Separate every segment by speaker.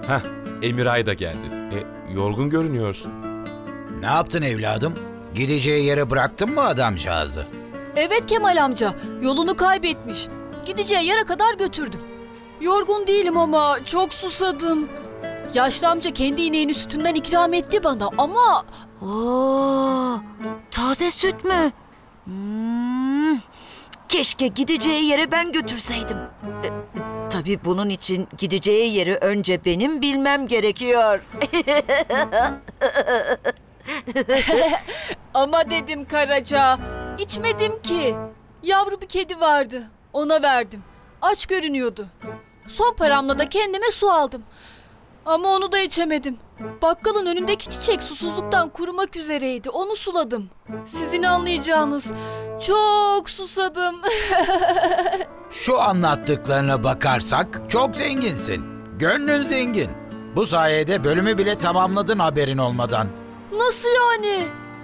Speaker 1: Heh, Emiray da geldi. Yorgun görünüyorsun.
Speaker 2: Ne yaptın evladım? Gideceği yere bıraktın mı adamcağızı?
Speaker 3: Evet Kemal amca, yolunu kaybetmiş. Gideceği yere kadar götürdüm. Yorgun değilim ama çok susadım. Yaşlı amca kendi ineğinin sütünden ikram etti bana ama...
Speaker 4: Oo, taze süt mü? Keşke gideceği yere ben götürseydim. Tabii bunun için gideceği yeri önce benim bilmem gerekiyor.
Speaker 3: Ama dedim Karaca, içmedim ki. Yavru bir kedi vardı, ona verdim. Aç görünüyordu. Son paramla da kendime su aldım. Ama onu da içemedim. Bakkalın önündeki çiçek susuzluktan kurumak üzereydi. Onu suladım. Sizin anlayacağınız, çok susadım.
Speaker 2: Şu anlattıklarına bakarsak çok zenginsin. Gönlün zengin. Bu sayede bölümü bile tamamladın haberin olmadan.
Speaker 3: Nasıl yani?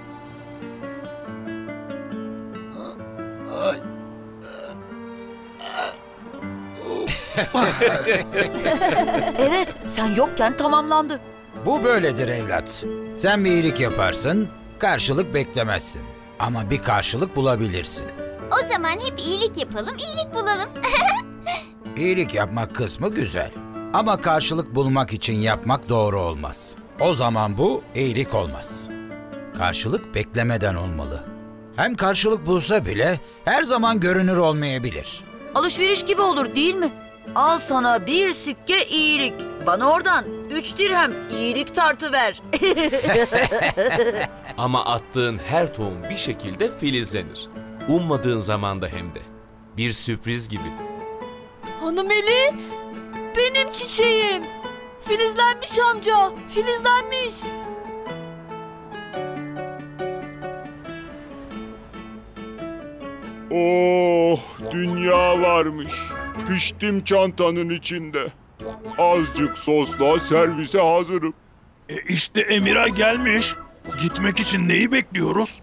Speaker 4: Evet, sen yokken tamamlandı.
Speaker 2: Bu böyledir evlat. Sen bir iyilik yaparsın, karşılık beklemezsin. Ama bir karşılık bulabilirsin.
Speaker 5: O zaman hep iyilik yapalım, iyilik bulalım.
Speaker 2: İyilik yapmak kısmı güzel. Ama karşılık bulmak için yapmak doğru olmaz. O zaman bu iyilik olmaz. Karşılık beklemeden olmalı. Hem karşılık bulsa bile her zaman görünür olmayabilir.
Speaker 4: Alışveriş gibi olur değil mi? Al sana bir sikke iyilik. Bana oradan 3 dirhem iyilik tartıver.
Speaker 1: Ama attığın her tohum bir şekilde filizlenir. Ummadığın zamanda hem de. Bir sürpriz gibi.
Speaker 3: Hanımeli, benim çiçeğim. Filizlenmiş amca, filizlenmiş.
Speaker 6: Oh, dünya varmış. Piştim çantanın içinde. Azıcık sosla servise hazırım.
Speaker 7: İşte Emiray gelmiş. Gitmek için neyi bekliyoruz?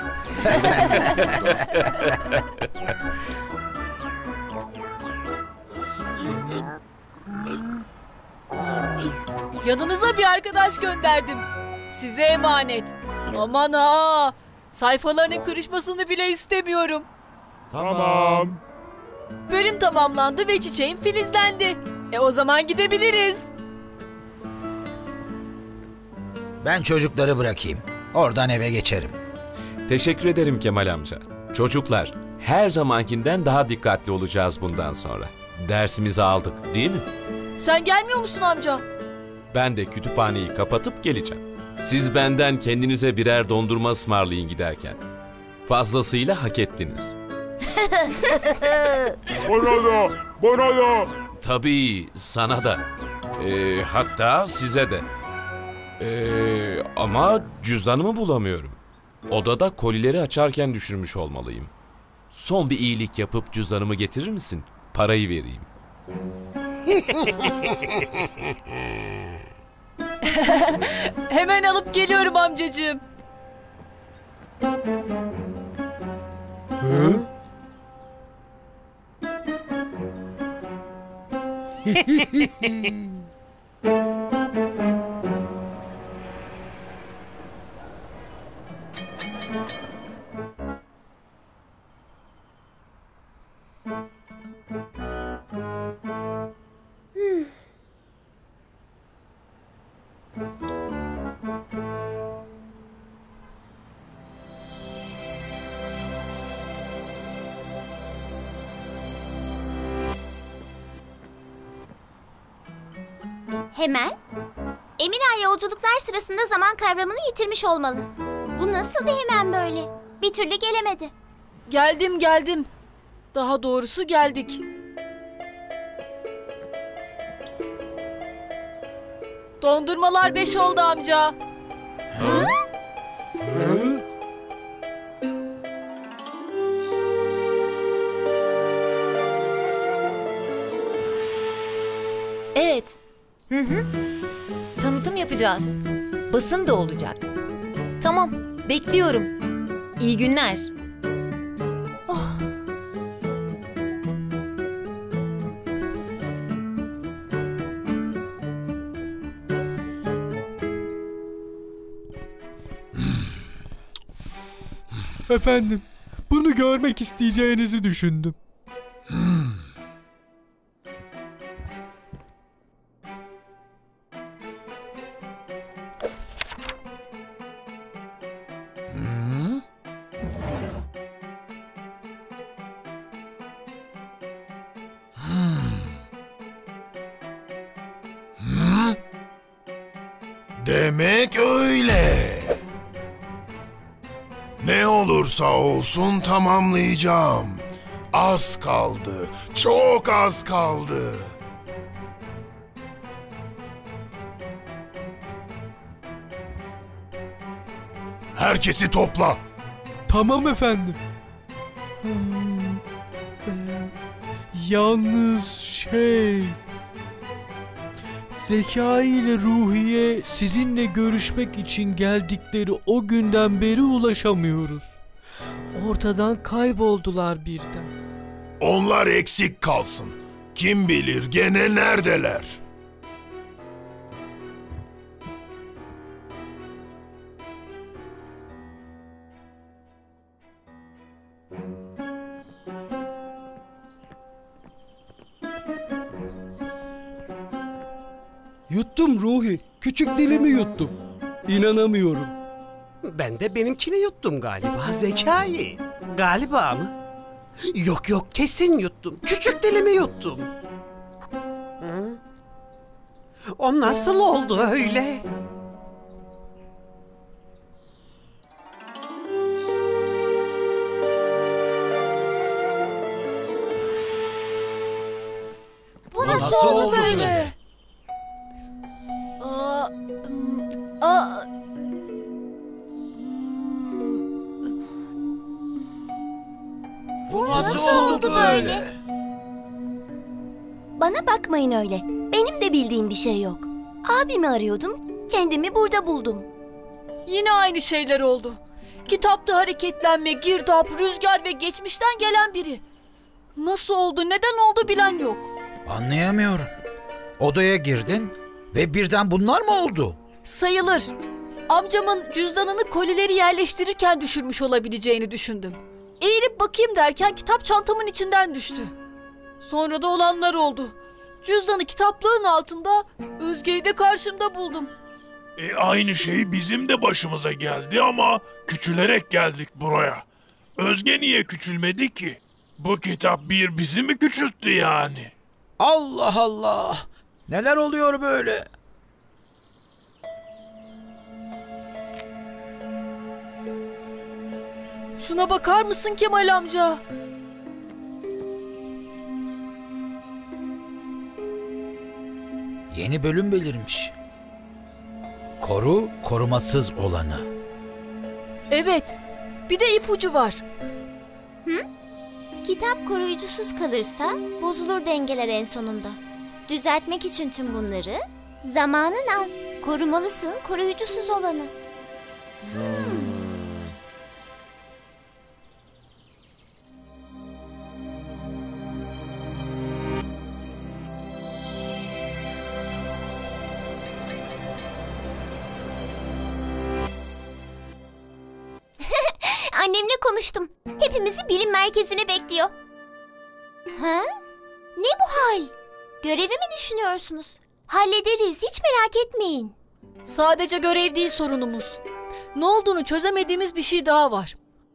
Speaker 3: Yanınıza bir arkadaş gönderdim. Size emanet. Aman ha, sayfalarının kırışmasını bile istemiyorum.
Speaker 6: Tamam.
Speaker 3: Bölüm tamamlandı ve çiçeğim filizlendi. O zaman gidebiliriz.
Speaker 2: Ben çocukları bırakayım. Oradan eve geçerim.
Speaker 1: Teşekkür ederim Kemal amca. Çocuklar, her zamankinden daha dikkatli olacağız bundan sonra. Dersimizi aldık, değil mi?
Speaker 3: Sen gelmiyor musun amca?
Speaker 1: Ben de kütüphaneyi kapatıp geleceğim. Siz benden kendinize birer dondurma ısmarlayın giderken. Fazlasıyla hak ettiniz.
Speaker 6: Bana da.
Speaker 1: Tabii, sana da. Hatta size de. Ama cüzdanımı bulamıyorum. Odada kolileri açarken düşürmüş olmalıyım. Son bir iyilik yapıp cüzdanımı getirir misin? Parayı vereyim.
Speaker 3: Hemen alıp geliyorum amcacığım.
Speaker 5: Hemen? Emiray yolculuklar sırasında zaman kavramını yitirmiş olmalı. Bu nasıl bir hemen böyle? Bir türlü gelemedi.
Speaker 3: Geldim. Daha doğrusu geldik. Dondurmalar 5 oldu amca.
Speaker 8: Evet. Tanıtım yapacağız. Basın da olacak. Tamam, bekliyorum. İyi günler. Oh.
Speaker 9: Efendim, bunu görmek isteyeceğinizi düşündüm.
Speaker 10: Demek öyle. Ne olursa olsun tamamlayacağım. Az kaldı, çok az kaldı. Herkesi topla.
Speaker 9: Tamam efendim. Yalnız Zekai ile Ruhiye sizinle görüşmek için geldikleri o günden beri ulaşamıyoruz. Ortadan kayboldular birden.
Speaker 10: Onlar eksik kalsın. Kim bilir gene neredeler?
Speaker 11: Yuttum Ruhi. Küçük dilimi yuttum. İnanamıyorum.
Speaker 12: Ben de benimkini yuttum galiba Zekai. Galiba mı? Yok kesin yuttum. Küçük dilimi yuttum. Hı? O nasıl oldu öyle?
Speaker 3: Bu nasıl oldu böyle?
Speaker 2: Bu nasıl oldu böyle?
Speaker 13: Bana bakmayın öyle. Benim de bildiğim bir şey yok. Abimi arıyordum, kendimi burada buldum.
Speaker 3: Yine aynı şeyler oldu. Kitapta hareketlenme, girdap, rüzgar ve geçmişten gelen biri. Nasıl oldu, neden oldu bilen yok.
Speaker 2: Anlayamıyorum. Odaya girdin ve birden bunlar mı oldu?
Speaker 3: Sayılır. Amcamın cüzdanını kolileri yerleştirirken düşürmüş olabileceğini düşündüm. Eğilip bakayım derken kitap çantamın içinden düştü. Sonra da olanlar oldu. Cüzdanı kitaplığın altında, Özge'yi de karşımda buldum.
Speaker 7: Aynı şey bizim de başımıza geldi ama küçülerek geldik buraya. Özge niye küçülmedi ki? Bu kitap bizi mi küçülttü yani?
Speaker 2: Allah Allah! Neler oluyor böyle?
Speaker 3: Şuna bakar mısın Kemal amca?
Speaker 2: Yeni bölüm belirmiş. Koru, korumasız olanı.
Speaker 3: Evet, bir de ipucu var.
Speaker 5: Kitap koruyucusuz kalırsa bozulur dengeler en sonunda. Düzeltmek için tüm bunları zamanın az. Korumalısın koruyucusuz olanı. Annemle konuştum. Hepimizi bilim merkezine bekliyor. Ha? Ne bu hal? Görevi mi düşünüyorsunuz? Hallederiz, hiç merak etmeyin.
Speaker 3: Sadece görev değil sorunumuz. Ne olduğunu çözemediğimiz bir şey daha var.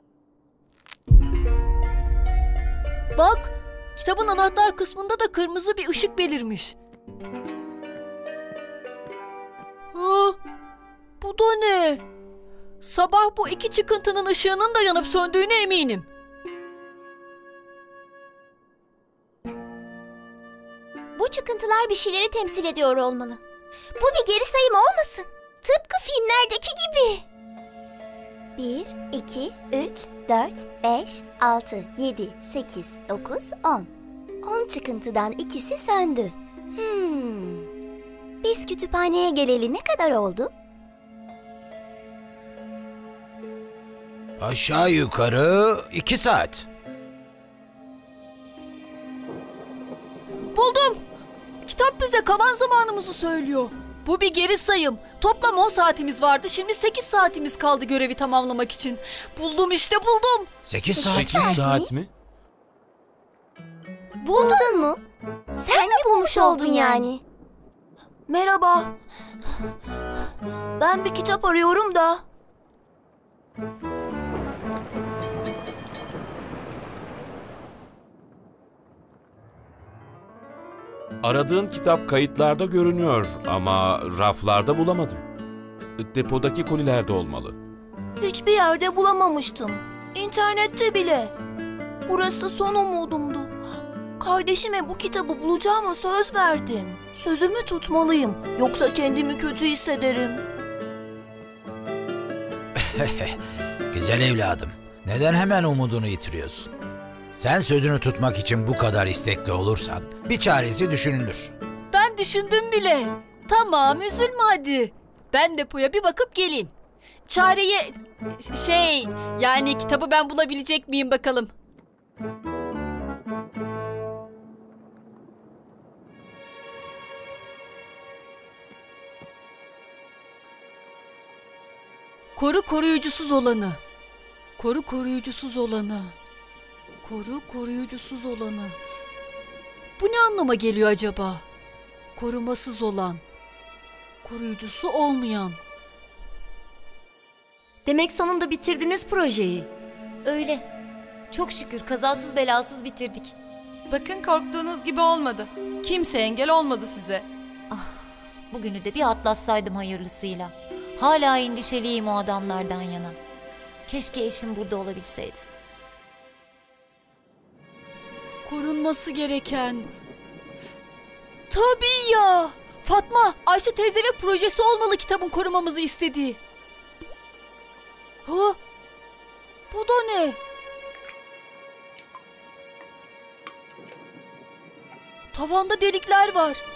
Speaker 3: Bak, kitabın anahtar kısmında da kırmızı bir ışık belirmiş. Bu da ne? Sabah bu iki çıkıntının ışığının da yanıp söndüğüne eminim.
Speaker 5: Bu çıkıntılar bir şeyleri temsil ediyor olmalı. Bu bir geri sayım olmasın. Tıpkı filmlerdeki gibi.
Speaker 13: 1, 2, 3, 4, 5, 6, 7, 8, 9, 10. 10 çıkıntıdan ikisi söndü. Biz kütüphaneye geleli ne kadar oldu?
Speaker 2: Aşağı yukarı 2 saat.
Speaker 3: Buldum. Kitap bize kalan zamanımızı söylüyor. Bu bir geri sayım. Toplam 10 saatimiz vardı. Şimdi 8 saatimiz kaldı görevi tamamlamak için. Buldum işte buldum.
Speaker 2: 8 saat.
Speaker 1: 8 saat mi?
Speaker 13: Buldun mu? Sen de bulmuş oldun yani. Merhaba. Ben bir kitap arıyorum da.
Speaker 1: Aradığın kitap kayıtlarda görünüyor ama raflarda bulamadım. Depodaki kolilerde olmalı.
Speaker 13: Hiçbir yerde bulamamıştım. İnternette bile. Burası son umudumdu. Kardeşime bu kitabı bulacağıma söz verdim. Sözümü tutmalıyım. Yoksa kendimi kötü hissederim.
Speaker 2: Güzel evladım. Neden hemen umudunu yitiriyorsun? Sen sözünü tutmak için bu kadar istekli olursan bir çaresi düşünülür.
Speaker 3: Ben düşündüm bile. Tamam üzülme hadi. Ben depoya bir bakıp geleyim. Çareyi... yani kitabı ben bulabilecek miyim bakalım. Koru koruyucusuz olanı. Koru koruyucusuz olanı. Koru koruyucusuz olanı. Bu ne anlama geliyor acaba? Korumasız olan. Koruyucusu olmayan.
Speaker 8: Demek sonunda bitirdiniz projeyi. Öyle. Çok şükür kazasız belasız bitirdik.
Speaker 14: Bakın korktuğunuz gibi olmadı. Kimse engel olmadı size.
Speaker 8: Bugünü de bir atlatsaydım hayırlısıyla. Hala endişeliyim o adamlardan yana. Keşke eşim burada olabilseydi.
Speaker 3: Korunması gereken. Tabii ya. Fatma, Ayşe teyze ve projesi olmalı kitabın korumamızı istediği. Ha? Bu da ne? Tavanda delikler var.